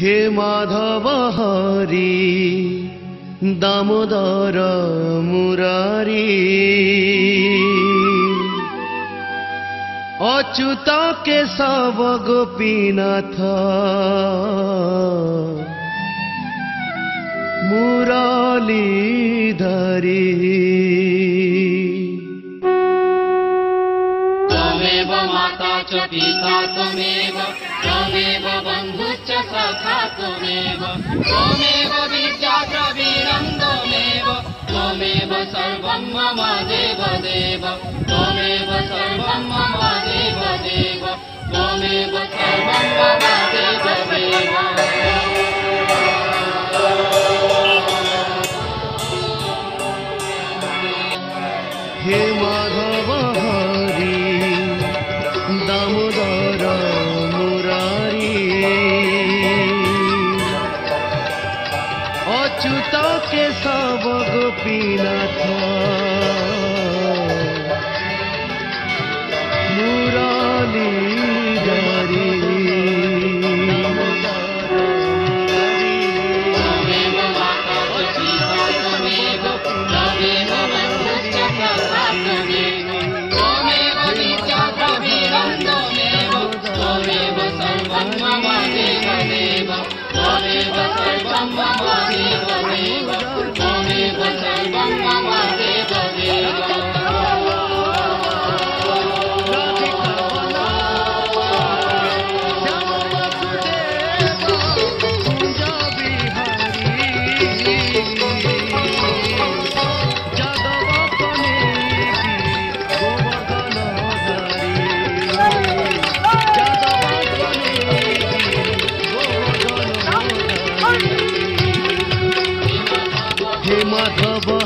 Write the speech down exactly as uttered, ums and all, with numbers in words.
हे माधव हरि दामोदर मुरारी अच्युत केशव गोपीनाथ मुरलीधरी त्वमेव माता च पिता त्वमेव त्वमेव बन्धुश्च सखा त्वमेव त्वमेव विद्या द्रविणं त्वमेव त्वमेव सर्वं मम देव देव त्वमेव सर्वं मम देव देव त्वमेव सर्वं मम देव देव। हे माधव हरि दामोदर मुरारी अच्युत केशव गोपीनाथ मुरलीधरी हे माधव